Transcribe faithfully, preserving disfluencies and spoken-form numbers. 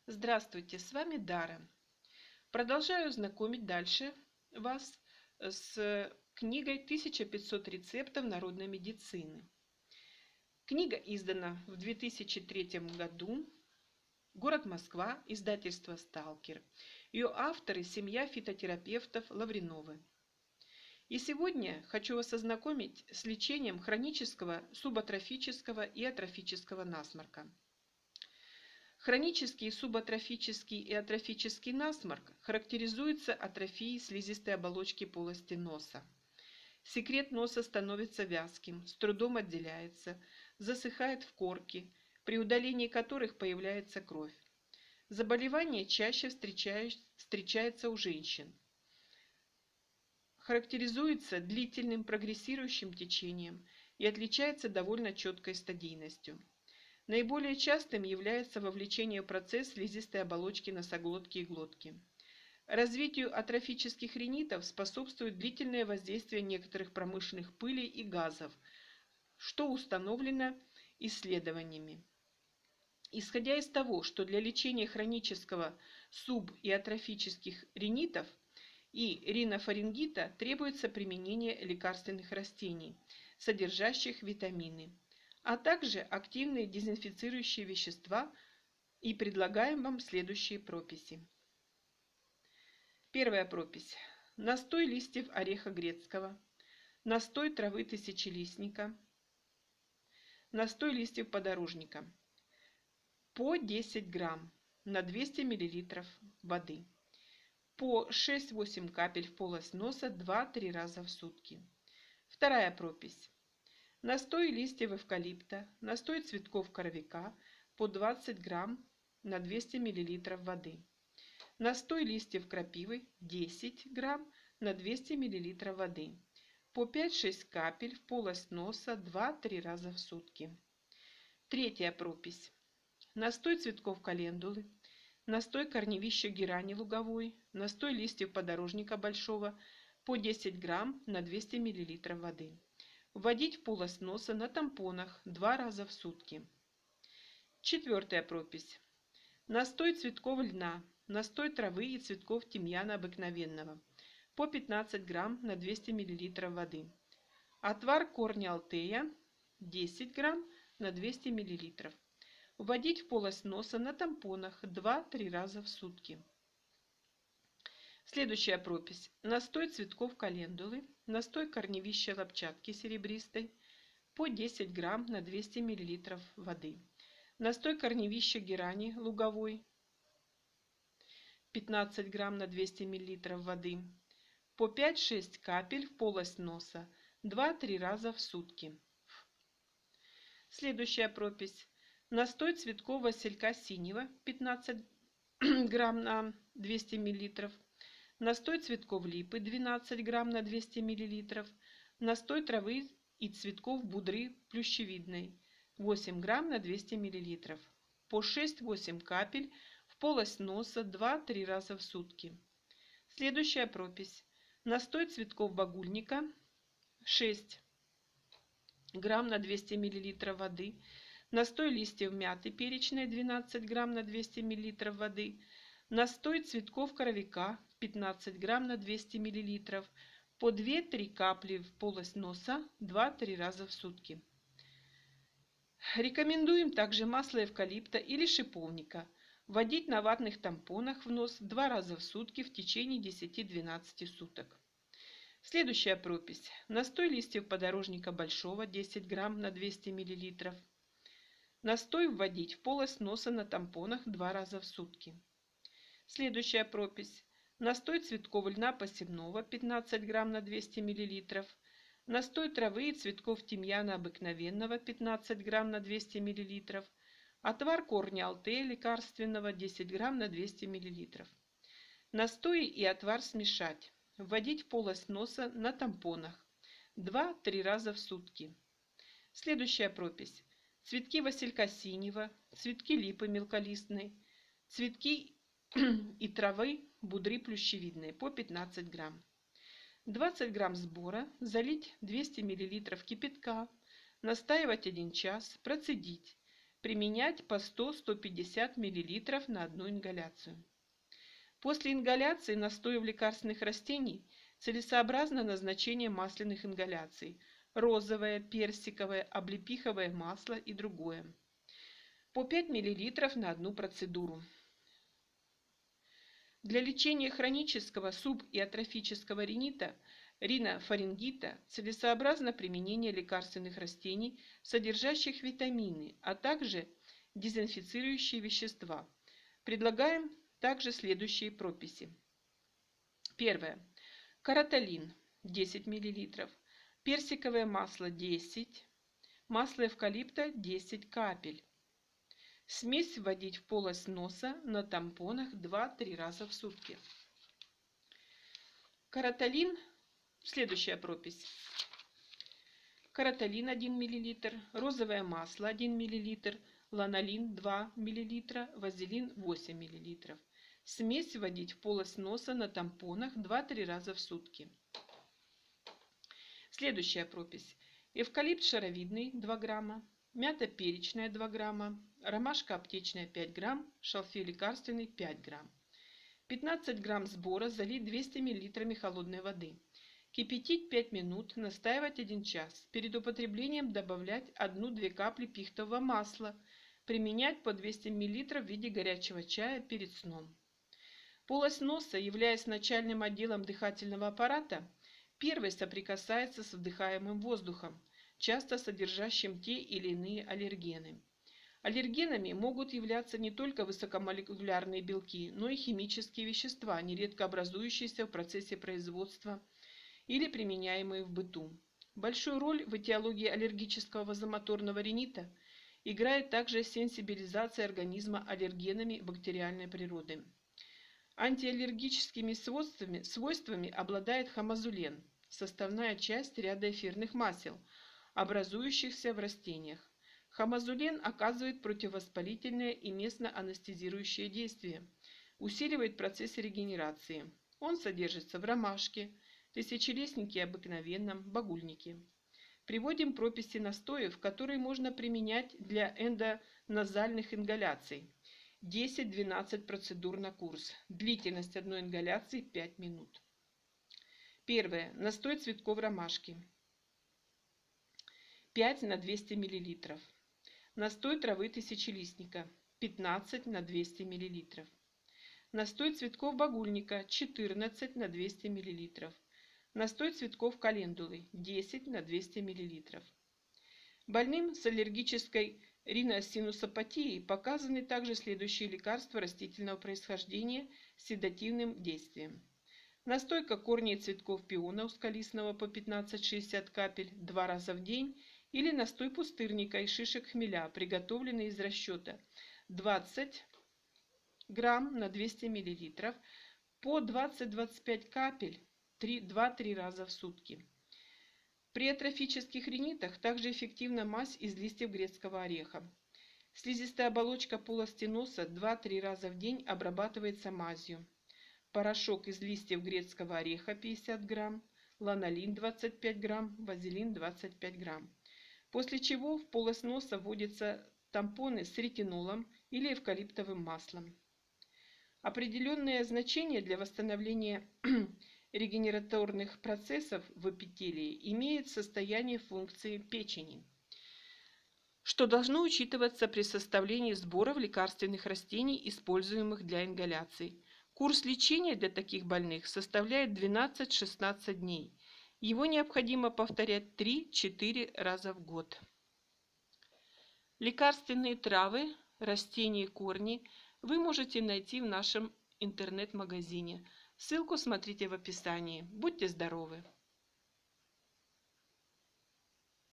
Здравствуйте, с вами Дара. Продолжаю знакомить дальше вас с книгой «тысяча пятьсот рецептов народной медицины». Книга издана в две тысячи третьем году. Город Москва, издательство «Сталкер». Ее авторы – семья фитотерапевтов Лавриновы. И сегодня хочу вас ознакомить с лечением хронического, субатрофического и атрофического насморка. Хронический, субатрофический и атрофический насморк характеризуется атрофией слизистой оболочки полости носа. Секрет носа становится вязким, с трудом отделяется, засыхает в корке, при удалении которых появляется кровь. Заболевание чаще встречается у женщин. Характеризуется длительным прогрессирующим течением и отличается довольно четкой стадийностью. Наиболее частым является вовлечение в процесс слизистой оболочки носоглотки и глотки. Развитию атрофических ринитов способствует длительное воздействие некоторых промышленных пылей и газов, что установлено исследованиями. Исходя из того, что для лечения хронического суб- и атрофических ринитов и ринофарингита требуется применение лекарственных растений, содержащих витамины, а также активные дезинфицирующие вещества, и предлагаем вам следующие прописи. Первая пропись. Настой листьев ореха грецкого, настой травы тысячелистника, настой листьев подорожника по десять грамм на двести миллилитров воды, по шесть-восемь капель в полость носа два-три раза в сутки. Вторая пропись. Настой листьев эвкалипта, настой цветков коровика по двадцать грамм на двести миллилитров воды. Настой листьев крапивы десять грамм на двести миллилитров воды. По пять-шесть капель в полость носа два-три раза в сутки. Третья пропись. Настой цветков календулы, настой корневища герани луговой, настой листьев подорожника большого по десять грамм на двести миллилитров воды. Вводить в полость носа на тампонах два раза в сутки. Четвертая пропись. Настой цветков льна, настой травы и цветков тимьяна обыкновенного по пятнадцать грамм на двести миллилитров воды. Отвар корня алтея десять грамм на двести миллилитров. Вводить в полость носа на тампонах два-три раза в сутки. Следующая пропись. Настой цветков календулы, настой корневища лопчатки серебристой по десять грамм на двести миллилитров воды. Настой корневища герани луговой пятнадцать грамм на двести миллилитров воды. По пять-шесть капель в полость носа два-три раза в сутки. Следующая пропись. Настой цветков василька синего пятнадцать грамм на двести миллилитров. Настой цветков липы двенадцать грамм на двести миллилитров. Настой травы и цветков будры плющевидной восемь грамм на двести миллилитров. По шесть-восемь капель в полость носа два-три раза в сутки. Следующая пропись. Настой цветков багульника шесть грамм на двести миллилитров воды. Настой листьев мяты перечной двенадцать грамм на двести миллилитров воды. Настой цветков коровика пятнадцать грамм на двести миллилитров. По две-три капли в полость носа два-три раза в сутки. Рекомендуем также масло эвкалипта или шиповника. Вводить на ватных тампонах в нос два раза в сутки в течение десяти-двенадцати суток. Следующая пропись. Настой листьев подорожника большого десять грамм на двести миллилитров. Настой вводить в полость носа на тампонах два раза в сутки. Следующая пропись. Настой цветков льна посевного пятнадцать грамм на двести миллилитров. Настой травы и цветков тимьяна обыкновенного пятнадцать грамм на двести миллилитров. Отвар корня алтея лекарственного десять грамм на двести миллилитров. Настой и отвар смешать. Вводить в полость носа на тампонах два-три раза в сутки. Следующая пропись. Цветки василька синего, цветки липы мелколистной, цветки и травы будры плющевидной по пятнадцать грамм. двадцать грамм сбора залить двести миллилитров кипятка, настаивать один час, процедить. Применять по сто — сто пятьдесят миллилитров на одну ингаляцию. После ингаляции настоев лекарственных растений целесообразно назначение масляных ингаляций – розовое, персиковое, облепиховое масло и другое. По пять миллилитров на одну процедуру. Для лечения хронического суб- и атрофического ринита, ринофарингита целесообразно применение лекарственных растений, содержащих витамины, а также дезинфицирующие вещества. Предлагаем также следующие прописи. Первое. Кароталин десять миллилитров, персиковое масло десять, масло эвкалипта десять капель. Смесь вводить в полость носа на тампонах два-три раза в сутки. Кароталин, следующая пропись. Кароталин один миллилитр, розовое масло один миллилитр, ланолин два миллилитра, вазелин восемь миллилитров. Смесь вводить в полость носа на тампонах два-три раза в сутки. Следующая пропись. Эвкалипт шаровидный два грамма, мята перечная два грамма, ромашка аптечная пять грамм, шалфей лекарственный пять грамм. пятнадцать грамм сбора залить двумястами миллилитрами холодной воды. Кипятить пять минут, настаивать один час. Перед употреблением добавлять одну-две капли пихтового масла. Применять по двести миллилитров в виде горячего чая перед сном. Полость носа, являясь начальным отделом дыхательного аппарата, первой соприкасается с вдыхаемым воздухом, часто содержащим те или иные аллергены. Аллергенами могут являться не только высокомолекулярные белки, но и химические вещества, нередко образующиеся в процессе производства или применяемые в быту. Большую роль в этиологии аллергического вазомоторного ринита играет также сенсибилизация организма аллергенами бактериальной природы. Антиаллергическими свойствами, свойствами обладает хамазулен, составная часть ряда эфирных масел, образующихся в растениях. Хамазулен оказывает противовоспалительное и местно-анестезирующее действие, усиливает процессы регенерации. Он содержится в ромашке, тысячелистнике обыкновенном, багульнике. Приводим прописи настоев, которые можно применять для эндоназальных ингаляций. десять-двенадцать процедур на курс. Длительность одной ингаляции пять минут. Первое. Настой цветков ромашки. пять на двести миллилитров. Настой травы тысячелистника. пятнадцать на двести миллилитров. Настой цветков багульника. четырнадцать на двести миллилитров. Настой цветков календулы. десять на двести миллилитров. Больным с аллергической риносинусопатией показаны также следующие лекарства растительного происхождения с седативным действием. Настойка корней цветков пиона узколистного по пятнадцать-шестьдесят капель два раза в день или настой пустырника и шишек хмеля, приготовленный из расчета двадцать грамм на двести миллилитров по двадцать-двадцать пять капель два-три раза в сутки. При атрофических ринитах также эффективна мазь из листьев грецкого ореха. Слизистая оболочка полости носа два-три раза в день обрабатывается мазью. Порошок из листьев грецкого ореха пятьдесят грамм, ланолин двадцать пять грамм, вазелин двадцать пять грамм. После чего в полость носа вводятся тампоны с ретинолом или эвкалиптовым маслом. Определенное значение для восстановления регенераторных процессов в эпителии имеет состояние функции печени, что должно учитываться при составлении сборов лекарственных растений, используемых для ингаляций. Курс лечения для таких больных составляет двенадцать-шестнадцать дней. Его необходимо повторять три-четыре раза в год. Лекарственные травы, растения и корни вы можете найти в нашем интернет-магазине. Ссылку смотрите в описании. Будьте здоровы!